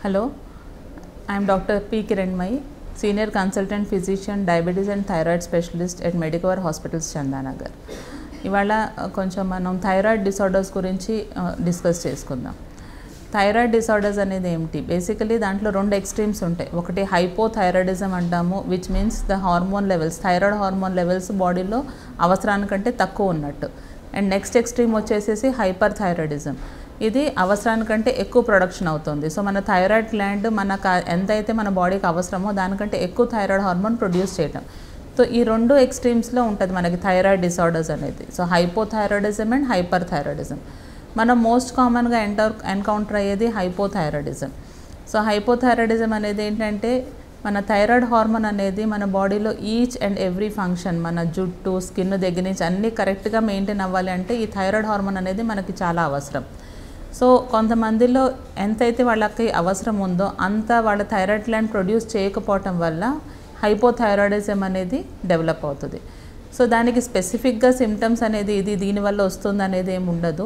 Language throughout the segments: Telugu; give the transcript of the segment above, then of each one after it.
Hello, I am Dr. P. Kiranmai, Senior Consultant Physician, Diabetes and Thyroid Specialist at Medicover Hospitals, Chandanagar. ఇవాళ కొంచెం మనం థైరాయిడ్ డిసార్డర్స్ గురించి డిస్కస్ చేసుకుందాం. థైరాయిడ్ డిసార్డర్స్ అనేది ఏమిటి? బేసికలీ దాంట్లో రెండు ఎక్స్ట్రీమ్స్ ఉంటాయి. ఒకటి హైపోథైరాయిడిజం అంటాము, which means the hormone levels, thyroid hormone levels బాడీలో అవసరానికంటే తక్కువ ఉన్నట్టు. అండ్ నెక్స్ట్ ఎక్స్ట్రీమ్ వచ్చేసేసి హైపర్ థైరాయిడిజం. ఇది అవసరానికంటే ఎక్కువ ప్రొడక్షన్ అవుతుంది. సో మన థైరాయిడ్ గ్లాండ్ మనకు ఎంతైతే మన బాడీకి అవసరమో దానికంటే ఎక్కువ థైరాయిడ్ హార్మోన్ ప్రొడ్యూస్ చేయటం. సో ఈ రెండు ఎక్స్ట్రీమ్స్లో ఉంటుంది మనకి థైరాయిడ్ డిసార్డర్స్ అనేది. So hypothyroidism and hyper thyroidism. మనం మోస్ట్ కామన్గా ఎన్కౌంటర్ అయ్యేది హైపోథైరాయిడిజం. సో హైపోథైరాయిడిజం అనేది ఏంటంటే మన థైరాయిడ్ హార్మోన్ అనేది మన బాడీలో ఈచ్ అండ్ ఎవ్రీ ఫంక్షన్, మన జుట్టు, స్కిన్ దగ్గర నుంచి అన్నీ కరెక్ట్గా మెయింటైన్ అవ్వాలి అంటే ఈ థైరాయిడ్ హార్మోన్ అనేది మనకి చాలా అవసరం. సో కొంతమందిలో ఎంతైతే వాళ్ళకి అవసరం ఉందో అంత వాళ్ళ థైరాయిడ్ గ్లాండ్ ప్రొడ్యూస్ చేయకపోవటం వల్ల హైపోథైరాయిడిజం అనేది డెవలప్ అవుతుంది. సో దానికి స్పెసిఫిక్గా సిమ్టమ్స్ అనేది దీనివల్ల వస్తుంది అనేది ఏమి ఉండదు.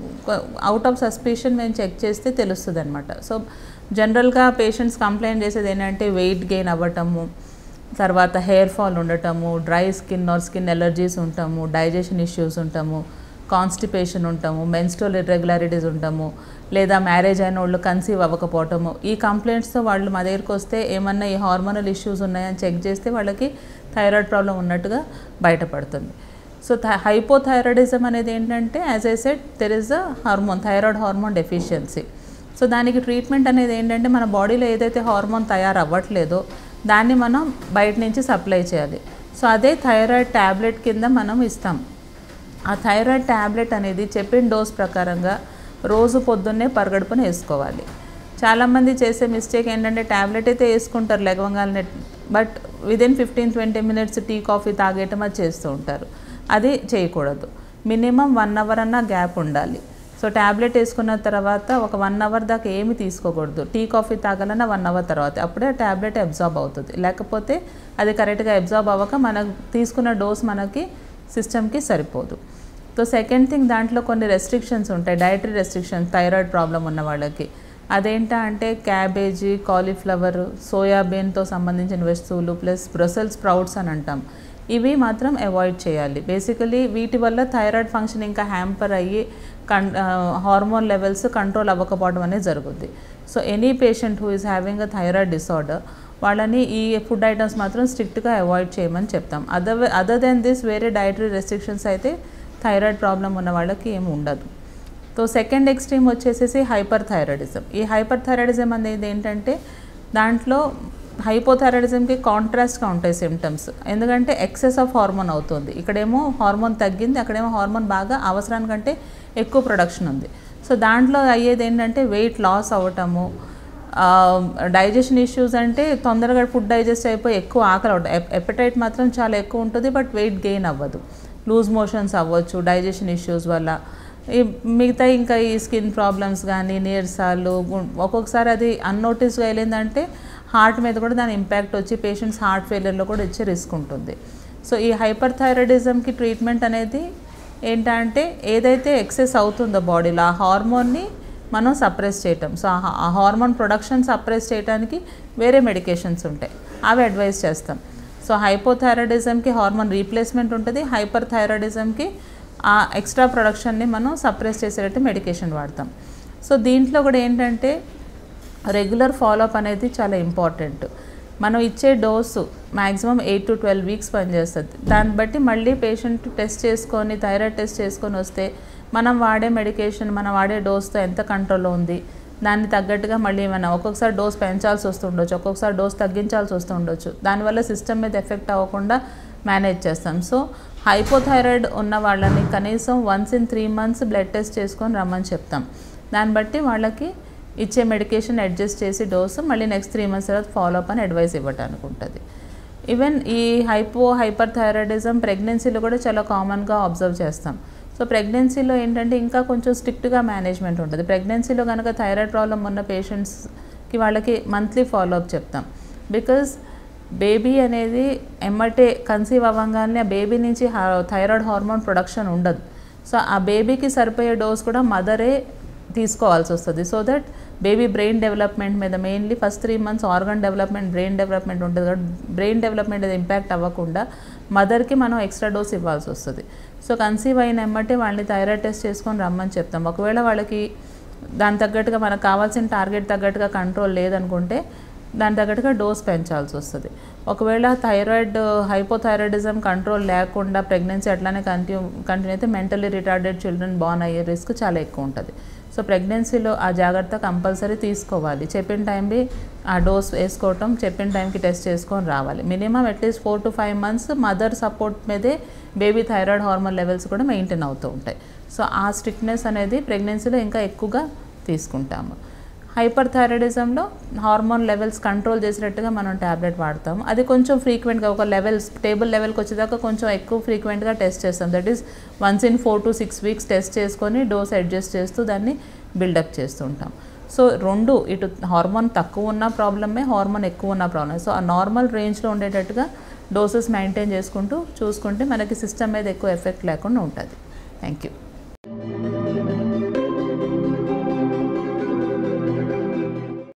అవుట్ ఆఫ్ సస్పిషన్ మేము చెక్ చేస్తే తెలుస్తుంది అనమాట. సో జనరల్గా పేషెంట్స్ కంప్లైంట్ చేసేది ఏంటంటే వెయిట్ గెయిన్ అవ్వటము, తర్వాత హెయిర్ ఫాల్ ఉండటము, dry skin or skin allergies ఉంటాము, డైజెషన్ ఇష్యూస్ ఉంటాము, కాన్స్టిపేషన్ ఉంటాము, మెన్స్ట్రువల్ ఇర్రెగ్యులారిటీస్ ఉంటాము, లేదా మ్యారేజ్ అయిన వాళ్ళు కన్సీవ్ అవ్వకపోవటము. ఈ కంప్లైంట్స్తో వాళ్ళు మా దగ్గరికి వస్తే ఏమన్నా ఈ హార్మోనల్ ఇష్యూస్ ఉన్నాయని చెక్ చేస్తే వాళ్ళకి థైరాయిడ్ ప్రాబ్లం ఉన్నట్టుగా బయటపడుతుంది. సో హైపోథైరాయిడిజం అనేది ఏంటంటే as I said there is a hormone, thyroid hormone deficiency. So దానికి ట్రీట్మెంట్ అనేది ఏంటంటే మన బాడీలో ఏదైతే హార్మోన్ తయారవ్వట్లేదో దాన్ని మనం బయట నుంచి సప్లై చేయాలి. సో అదే థైరాయిడ్ ట్యాబ్లెట్ కింద మనం ఇస్తాం. ఆ థైరాయిడ్ ట్యాబ్లెట్ అనేది చెప్పిన డోస్ ప్రకారంగా రోజు పొద్దున్నే పరగడుపున వేసుకోవాలి. చాలామంది చేసే మిస్టేక్ ఏంటంటే ట్యాబ్లెట్ అయితే వేసుకుంటారు లెగవంగానే, but within 15-20 minutes tea coffee తాగేయటం అది చేస్తూ ఉంటారు. అది చేయకూడదు. మినిమం 1 hour అన్న గ్యాప్ ఉండాలి. సో ట్యాబ్లెట్ వేసుకున్న తర్వాత ఒక 1 hour దాకా ఏమి తీసుకోకూడదు. టీ కాఫీ తాగాలన్నా 1 hour తర్వాత, అప్పుడే ట్యాబ్లెట్ అబ్జార్బ్ అవుతుంది. లేకపోతే అది కరెక్ట్గా అబ్జార్బ్ అవ్వక మనకు తీసుకున్న డోస్ మనకి సిస్టమ్కి సరిపోదు. సో సెకండ్ థింగ్, దాంట్లో కొన్ని రెస్ట్రిక్షన్స్ ఉంటాయి, డైటరీ రెస్ట్రిక్షన్స్ థైరాయిడ్ ప్రాబ్లం ఉన్న వాళ్ళకి. అదేంటా అంటే క్యాబేజీ, కాలీఫ్లవర్, సోయాబీన్తో సంబంధించిన వస్తువులు ప్లస్ బ్రసెల్స్ స్ప్రౌట్స్ అని అంటాం, ఇవి మాత్రం అవాయిడ్ చేయాలి. బేసికలీ వీటి వల్ల థైరాయిడ్ ఫంక్షన్ ఇంకా హ్యాంపర్ అయ్యి హార్మోన్ లెవెల్స్ కంట్రోల్ అవ్వకపోవడం అనేది జరుగుద్ది. So any patient who is having a thyroid disorder వాళ్ళని ఈ ఫుడ్ ఐటమ్స్ మాత్రం స్ట్రిక్ట్గా అవాయిడ్ చేయమని చెప్తాం. అదర్ దెన్ దిస్ వేరే డైటరీ రెస్ట్రిక్షన్స్ అయితే థైరాయిడ్ ప్రాబ్లం ఉన్న వాళ్ళకి ఏమి ఉండదు. సో సెకండ్ ఎక్స్ట్రీమ్ వచ్చేసేసి హైపర్ థైరాయిడిజం. ఈ హైపర్ థైరాయిడిజం అనేది ఏంటంటే దాంట్లో హైపోథైరాయిడిజంకి కాంట్రాస్ట్గా ఉంటాయి సిమ్టమ్స్. ఎందుకంటే ఎక్సెస్ ఆఫ్ హార్మోన్ అవుతుంది. ఇక్కడేమో హార్మోన్ తగ్గింది, అక్కడేమో హార్మోన్ బాగా అవసరానికంటే ఎక్కువ ప్రొడక్షన్ ఉంది. సో దాంట్లో అయ్యేది ఏంటంటే వెయిట్ లాస్ అవ్వటము, డైజెషన్ ఇష్యూస్ అంటే తొందరగా ఫుడ్ డైజెస్ట్ అయిపోయి ఎక్కువ ఆకలి అవ్వడం, ఎపెటైట్ మాత్రం చాలా ఎక్కువ ఉంటుంది బట్ వెయిట్ గెయిన్ అవ్వదు, లూజ్ మోషన్స్ అవ్వచ్చు డైజెషన్ ఇష్యూస్ వల్ల. ఈ మిగతా ఇంకా ఈ స్కిన్ ప్రాబ్లమ్స్ కానీ నీరసాలు, ఒక్కొక్కసారి అది అన్నోటిస్గా వెళ్ళిందంటే హార్ట్ మీద కూడా దాని ఇంపాక్ట్ వచ్చి పేషెంట్స్ హార్ట్ ఫెయిలియర్లో కూడా వచ్చే రిస్క్ ఉంటుంది. సో ఈ హైపర్ థైరాయిడిజంకి ట్రీట్మెంట్ అనేది ఏంటంటే ఏదైతే ఎక్సెస్ అవుతుందో బాడీలో ఆ హార్మోన్ని మనం సప్రెస్ చేయటం. సో ఆ హార్మోన్ ప్రొడక్షన్ సప్రెస్ చేయడానికి వేరే మెడికేషన్స్ ఉంటాయి, అవి అడ్వైస్ చేస్తాం. సో హైపోథైరాయిడిజంకి హార్మోన్ రీప్లేస్మెంట్ ఉంటుంది, హైపర్ థైరాయిడిజంకి ఆ ఎక్స్ట్రా ప్రొడక్షన్ని మనం సప్రెస్ చేసేటట్టు మెడికేషన్ వాడతాం. సో దీంట్లో కూడా ఏంటంటే రెగ్యులర్ ఫాలోఅప్ అనేది చాలా ఇంపార్టెంట్. మనం ఇచ్చే డోసు మ్యాక్సిమం 8 to 12 weeks పనిచేస్తుంది. దాన్ని బట్టి మళ్ళీ పేషెంట్ టెస్ట్ చేసుకొని థైరాయిడ్ టెస్ట్ చేసుకొని వస్తే మనం వాడే మెడికేషన్, మనం వాడే డోస్తో ఎంత కంట్రోల్లో ఉంది దాన్ని తగ్గట్టుగా మళ్ళీ మనం ఒక్కొక్కసారి డోస్ పెంచాల్సి వస్తుండొచ్చు, ఒక్కొక్కసారి డోస్ తగ్గించాల్సి వస్తుండొచ్చు. దానివల్ల సిస్టమ్ మీద ఎఫెక్ట్ అవ్వకుండా మేనేజ్ చేస్తాం. సో హైపోథైరాయిడ్ ఉన్న వాళ్ళని కనీసం once in 3 months blood test చేసుకొని రమ్మని చెప్తాం. దాన్ని బట్టి వాళ్ళకి ఇచ్చే మెడికేషన్ అడ్జస్ట్ చేసి డోసు మళ్ళీ నెక్స్ట్ 3 months తర్వాత ఫాలోఅప్ అని అడ్వైస్ ఇవ్వడానికి ఉంటుంది. ఈవెన్ ఈ హైపర్ థైరాయిడిజం ప్రెగ్నెన్సీలో కూడా చాలా కామన్గా అబ్జర్వ్ చేస్తాం. సో ప్రెగ్నెన్సీలో ఏంటంటే ఇంకా కొంచెం స్ట్రిక్ట్గా మేనేజ్మెంట్ ఉంటుంది. ప్రెగ్నెన్సీలో కనుక థైరాయిడ్ ప్రాబ్లం ఉన్న పేషెంట్స్కి వాళ్ళకి మంత్లీ ఫాలోఅప్ చెప్తాం. బికాజ్ బేబీ అనేది ఎమ్మటే కన్సీవ్ అవ్వగానే ఆ బేబీ నుంచి థైరాయిడ్ హార్మోన్ ప్రొడక్షన్ ఉండదు. సో ఆ బేబీకి సరిపోయే డోస్ కూడా మదరే తీసుకోవాల్సి వస్తుంది. So that baby brain development మీద mainly first 3 months organ development, brain development ఉంటుంది కాబట్టి బ్రెయిన్ డెవలప్మెంట్ అది ఇంపాక్ట్ అవ్వకుండా మదర్కి మనం ఎక్స్ట్రా డోస్ ఇవ్వాల్సి వస్తుంది. సో కన్సీవ్ అయిన ఎమ్మటే వాళ్ళని థైరాయిడ్ టెస్ట్ చేసుకొని రమ్మని చెప్తాం. ఒకవేళ వాళ్ళకి దాని తగ్గట్టుగా మనకు కావాల్సిన టార్గెట్ తగ్గట్టుగా కంట్రోల్ లేదనుకుంటే దాని తగ్గట్టుగా డోస్ పెంచాల్సి వస్తుంది. ఒకవేళ థైరాయిడ్ హైపోథైరాయిడిజం కంట్రోల్ లేకుండా ప్రెగ్నెన్సీ అట్లానే కంటిన్యూ అయితే మెంటల్లీ రిటార్డెడ్ చిల్డ్రన్ బార్న్ అయ్యే రిస్క్ చాలా ఎక్కువ ఉంటుంది. సో ప్రెగ్నెన్సీలో ఆ జాగ్రత్త కంపల్సరీ తీసుకోవాలి. చెప్పిన టైంకి ఆ డోస్ వేసుకోవటం, చెప్పిన టైంకి టెస్ట్ చేసుకొని రావాలి. Minimum at least 4 to 5 months mother support మీదే బేబీ థైరాయిడ్ హార్మోన్ లెవెల్స్ కూడా మెయింటైన్ అవుతూ ఉంటాయి. సో ఆ స్ట్రిక్ట్నెస్ అనేది ప్రెగ్నెన్సీలో ఇంకా ఎక్కువగా తీసుకుంటాము. హైపర్ థైరాయిడిజంలో హార్మోన్ లెవెల్స్ కంట్రోల్ చేసినట్టుగా మనం ట్యాబ్లెట్ వాడతాము. అది కొంచెం ఫ్రీక్వెంట్గా ఒక టేబుల్ లెవెల్కి వచ్చేదాకా కొంచెం ఎక్కువ ఫ్రీక్వెంట్గా టెస్ట్ చేస్తాం. That is once in 4 to 6 weeks test చేసుకొని డోస్ అడ్జస్ట్ చేస్తూ దాన్ని బిల్డప్ చేస్తూ ఉంటాం. సో రెండు ఇటు హార్మోన్ తక్కువ ఉన్న ప్రాబ్లమే, హార్మోన్ ఎక్కువ ఉన్న ప్రాబ్లమే. సో ఆ నార్మల్ రేంజ్లో ఉండేటట్టుగా డోసెస్ మెయింటైన్ చూసుకుంటే మనకి సిస్టమ్ మీద ఎక్కువ ఎఫెక్ట్ లేకుండా ఉంటుంది. Thank you.